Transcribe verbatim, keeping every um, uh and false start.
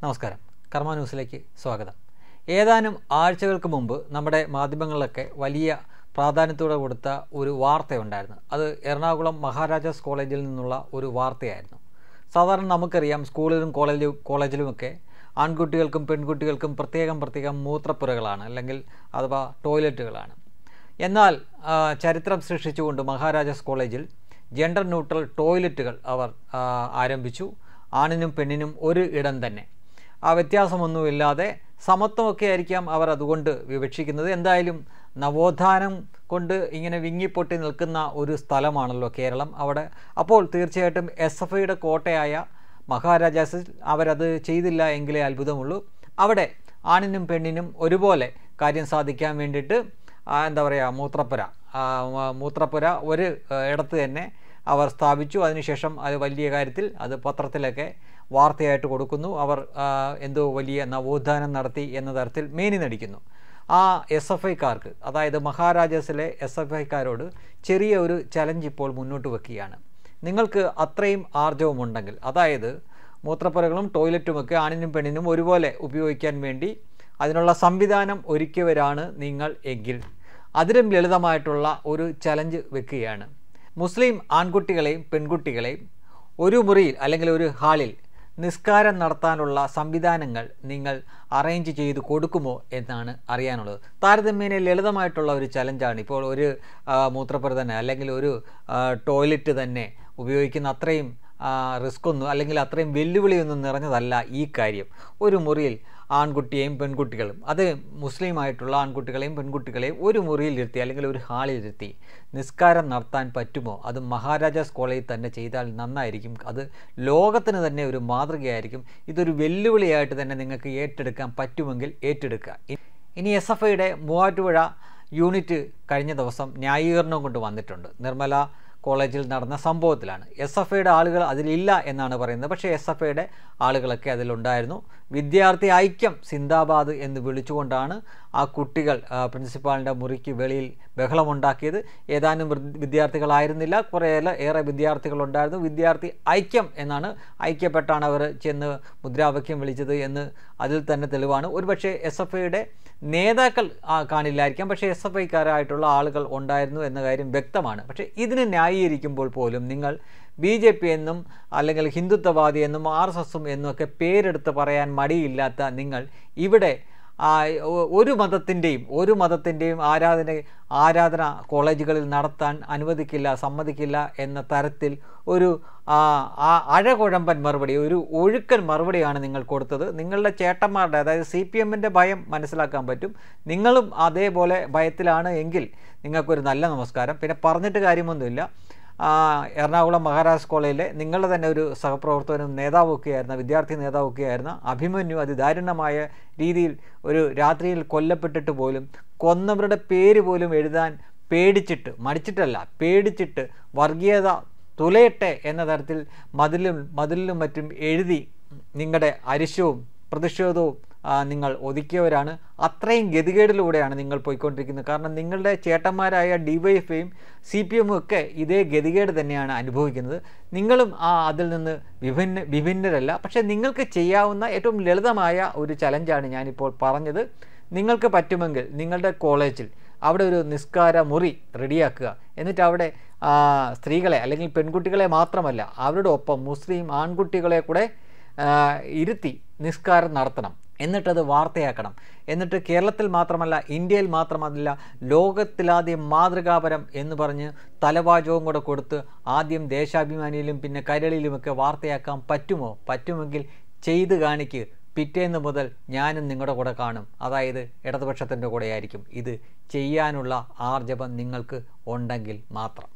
നമസ്കാരം. കർമ്മ ന്യൂസിലേക്ക് സ്വാഗതം. ഏതാനും ആഴ്ചകൾക്ക് മുമ്പ് നമ്മുടെ മാധ്യമങ്ങളിലൊക്കെ വലിയ പ്രാധാന്യത്തോടെ കൊടുത്ത ഒരു വാർത്തയുണ്ടായിരുന്നു. അത് എറണാകുളം മഹാരാജാസ് കോളേജിൽ നിന്നുള്ള ഒരു വാർത്തയായിരുന്നു. സാധാരണ നമുക്കറിയാം, സ്കൂളിലും കോളേജ് കോളേജിലുമൊക്കെ ആൺകുട്ടികൾക്കും പെൺകുട്ടികൾക്കും പ്രത്യേകം പ്രത്യേകം മൂത്രപ്പുരകളാണ്, അല്ലെങ്കിൽ അഥവാ ടോയ്ലറ്റുകളാണ്. എന്നാൽ ചരിത്രം സൃഷ്ടിച്ചുകൊണ്ട് മഹാരാജാസ് കോളേജിൽ ജെൻഡർ ന്യൂട്രൽ ടോയ്ലറ്റുകൾ അവർ ആരംഭിച്ചു. ആണിനും പെണ്ണിനും ഒരു ഇടം തന്നെ, ആ വ്യത്യാസമൊന്നുമില്ലാതെ സമത്വമൊക്കെ ആയിരിക്കാം അവർ അതുകൊണ്ട് വിവക്ഷിക്കുന്നത്. എന്തായാലും നവോത്ഥാനം കൊണ്ട് ഇങ്ങനെ വിങ്ങിപ്പൊട്ടി നിൽക്കുന്ന ഒരു സ്ഥലമാണല്ലോ കേരളം. അവിടെ അപ്പോൾ തീർച്ചയായിട്ടും എസ് എഫ് ഐയുടെ കോട്ടയായ മഹാരാജാസിൽ അവരത് ചെയ്തില്ല എങ്കിലേ അത്ഭുതമുള്ളൂ. അവിടെ ആണിനും പെണ്ണിനും ഒരുപോലെ കാര്യം സാധിക്കാൻ വേണ്ടിയിട്ട് എന്താ പറയുക, മൂത്രപ്പുര മൂത്രപ്പുര ഒരു ഇടത്ത് തന്നെ അവർ സ്ഥാപിച്ചു. അതിനുശേഷം അത് വലിയ കാര്യത്തിൽ അത് പത്രത്തിലൊക്കെ വാർത്തയായിട്ട് കൊടുക്കുന്നു. അവർ എന്തോ വലിയ നവോത്ഥാനം നടത്തി എന്ന തരത്തിൽ മേനി നടിക്കുന്നു. ആ എസ് എഫ് ഐക്കാർക്ക്, അതായത് മഹാരാജാസിലെ എസ് എഫ് ഐക്കാരോട് ചെറിയ ഒരു ചലഞ്ച് ഇപ്പോൾ മുന്നോട്ട് വെക്കുകയാണ്. നിങ്ങൾക്ക് അത്രയും ആർജവമുണ്ടെങ്കിൽ, അതായത് മൂത്രപ്പുരകളും ടോയ്ലറ്റുമൊക്കെ ആണിനും പെണ്ണിനും ഒരുപോലെ ഉപയോഗിക്കാൻ വേണ്ടി അതിനുള്ള സംവിധാനം ഒരുക്കിയവരാണ് നിങ്ങൾ എങ്കിൽ, അതിലും ലളിതമായിട്ടുള്ള ഒരു ചലഞ്ച് വെക്കുകയാണ്. മുസ്ലിം ആൺകുട്ടികളെയും പെൺകുട്ടികളെയും ഒരു മുറിയിൽ അല്ലെങ്കിൽ ഒരു ഹാളിൽ നിസ്കാരം നടത്താനുള്ള സംവിധാനങ്ങൾ നിങ്ങൾ അറേഞ്ച് ചെയ്ത് കൊടുക്കുമോ എന്നാണ് അറിയാനുള്ളത്. താരതമ്യേന ലളിതമായിട്ടുള്ള ഒരു ചലഞ്ചാണ്. ഇപ്പോൾ ഒരു മൂത്രപ്പുര തന്നെ അല്ലെങ്കിൽ ഒരു ടോയ്ലറ്റ് തന്നെ ഉപയോഗിക്കുന്ന അത്രയും റിസ്ക് ഒന്നും അല്ലെങ്കിൽ അത്രയും വെല്ലുവിളിയൊന്നും നിറഞ്ഞതല്ല ഈ കാര്യം. ഒരു മുറിയിൽ ആൺകുട്ടിയെയും പെൺകുട്ടികളും, അത് മുസ്ലിമായിട്ടുള്ള ആൺകുട്ടികളെയും പെൺകുട്ടികളെയും ഒരു മുറിയിൽ ഇരുത്തി അല്ലെങ്കിൽ ഒരു ഹാളിൽ ഇരുത്തി നിസ്കാരം നടത്താൻ പറ്റുമോ? അത് മഹാരാജാസ് കോളേജിൽ തന്നെ ചെയ്താൽ നന്നായിരിക്കും. അത് ലോകത്തിന് തന്നെ ഒരു മാതൃകയായിരിക്കും. ഇതൊരു വെല്ലുവിളിയായിട്ട് തന്നെ നിങ്ങൾക്ക് ഏറ്റെടുക്കാൻ പറ്റുമെങ്കിൽ ഏറ്റെടുക്കുക. ഇനി എസ് എഫ് ഐയുടെ മൂവാറ്റുപുഴ യൂണിറ്റ് കഴിഞ്ഞ ദിവസം ന്യായീകരണം കൊണ്ട് വന്നിട്ടുണ്ട്. നിർമ്മല കോളേജിൽ നടന്ന സംഭവത്തിലാണ്. എസ് എഫ് ഐയുടെ ആളുകൾ അതിലില്ല എന്നാണ് പറയുന്നത്. പക്ഷേ എസ് എഫ് ഐയുടെ ആളുകളൊക്കെ അതിലുണ്ടായിരുന്നു. വിദ്യാർത്ഥി ഐക്യം സിന്ദാബാദ് എന്ന് വിളിച്ചുകൊണ്ടാണ് ആ കുട്ടികൾ പ്രിൻസിപ്പാളിൻ്റെ മുറിക്ക് വെളിയിൽ ബഹളമുണ്ടാക്കിയത്. ഏതാനും വിദ്യാർത്ഥികളായിരുന്നില്ല, കുറേയേറെ ഏറെ വിദ്യാർത്ഥികളുണ്ടായിരുന്നു. വിദ്യാർത്ഥി ഐക്യം എന്നാണ്, ഐക്യപ്പെട്ടാണ് അവർ ചെന്ന് മുദ്രാവാക്യം വിളിച്ചത് എന്ന് അതിൽ തന്നെ തെളിവാണ്. ഒരുപക്ഷെ എസ് എഫ് ഐയുടെ നേതാക്കൾ കാണില്ലായിരിക്കാം, പക്ഷേ എസ് എഫ് ഐക്കാരായിട്ടുള്ള ആളുകൾ ഉണ്ടായിരുന്നു എന്ന കാര്യം വ്യക്തമാണ്. പക്ഷേ ഇതിന് ന്യായീകരിക്കുമ്പോൾ പോലും നിങ്ങൾ ബി ജെ പി എന്നും അല്ലെങ്കിൽ ഹിന്ദുത്വവാദി എന്നും ആർ എസ് എസും എന്നൊക്കെ പേരെടുത്ത് പറയാൻ മടിയില്ലാത്ത നിങ്ങൾ ഇവിടെ ഒരു മതത്തിൻ്റെയും ഒരു മതത്തിൻ്റെയും ആരാധന ആരാധന കോളേജുകളിൽ നടത്താൻ അനുവദിക്കില്ല, സമ്മതിക്കില്ല എന്ന തരത്തിൽ ഒരു അഴകുഴമ്പൻ മറുപടി, ഒരു ഒഴുക്കൻ മറുപടിയാണ് നിങ്ങൾ കൊടുത്തത്. നിങ്ങളുടെ ചേട്ടന്മാരുടെ, അതായത് സി പി എമ്മിൻ്റെ ഭയം മനസ്സിലാക്കാൻ പറ്റും. നിങ്ങളും അതേപോലെ ഭയത്തിലാണ് എങ്കിൽ നിങ്ങൾക്കൊരു നല്ല നമസ്കാരം. പിന്നെ പറഞ്ഞിട്ട് കാര്യമൊന്നുമില്ല. എറണാകുളം മഹാരാജാസ് കോളേജിലെ നിങ്ങളുടെ തന്നെ ഒരു സഹപ്രവർത്തകനും നേതാവൊക്കെയായിരുന്ന, വിദ്യാർത്ഥി നേതാവൊക്കെയായിരുന്ന അഭിമന്യു അതിദാരുണമായ രീതിയിൽ ഒരു രാത്രിയിൽ കൊല്ലപ്പെട്ടിട്ട് പോലും കൊന്നവരുടെ പേര് പോലും എഴുതാൻ പേടിച്ചിട്ട്, മടിച്ചിട്ടല്ല പേടിച്ചിട്ട്, വർഗീയത തുലയട്ടെ എന്ന തരത്തിൽ മതിലും മതിലിലും മറ്റും എഴുതി നിങ്ങളുടെ അരിശവും പ്രതിഷേധവും നിങ്ങൾ ഒതുക്കിയവരാണ്. അത്രയും ഗതികേടിലൂടെയാണ് നിങ്ങൾ പോയിക്കൊണ്ടിരിക്കുന്നത്. കാരണം നിങ്ങളുടെ ചേട്ടന്മാരായ ഡി വൈ എഫ് ഐയും സി പി എമ്മും ഒക്കെ ഇതേ ഗതികേട് തന്നെയാണ് അനുഭവിക്കുന്നത്. നിങ്ങളും ആ അതിൽ നിന്ന് വിഭിന്ന വിഭിന്നരല്ല. പക്ഷേ നിങ്ങൾക്ക് ചെയ്യാവുന്ന ഏറ്റവും ലളിതമായ ഒരു ചലഞ്ചാണ് ഞാനിപ്പോൾ പറഞ്ഞത്. നിങ്ങൾക്ക് പറ്റുമെങ്കിൽ നിങ്ങളുടെ കോളേജിൽ അവിടെ ഒരു നിസ്കാര മുറി റെഡിയാക്കുക. എന്നിട്ട് അവിടെ സ്ത്രീകളെ അല്ലെങ്കിൽ പെൺകുട്ടികളെ മാത്രമല്ല, അവരുടെ ഒപ്പം മുസ്ലിം ആൺകുട്ടികളെ കൂടെ ഇരുത്തി നിസ്കാരം നടത്തണം. എന്നിട്ടത് വാർത്തയാക്കണം. എന്നിട്ട് കേരളത്തിൽ മാത്രമല്ല, ഇന്ത്യയിൽ മാത്രമല്ല, ലോകത്തിലാദ്യം മാതൃകാപരം എന്ന് പറഞ്ഞ് തലവാചകവും കൂടെ കൊടുത്ത് ആദ്യം ദേശാഭിമാനിയിലും പിന്നെ കൈരളിയിലുമൊക്കെ വാർത്തയാക്കാൻ പറ്റുമോ? പറ്റുമെങ്കിൽ ചെയ്ത് കാണിക്ക്. പിറ്റേന്ന് മുതൽ ഞാനും നിങ്ങളുടെ കൂടെ കാണും, അതായത് ഇടതുപക്ഷത്തിൻ്റെ കൂടെയായിരിക്കും. ഇത് ചെയ്യാനുള്ള ആർജവം നിങ്ങൾക്ക് ഉണ്ടെങ്കിൽ മാത്രം.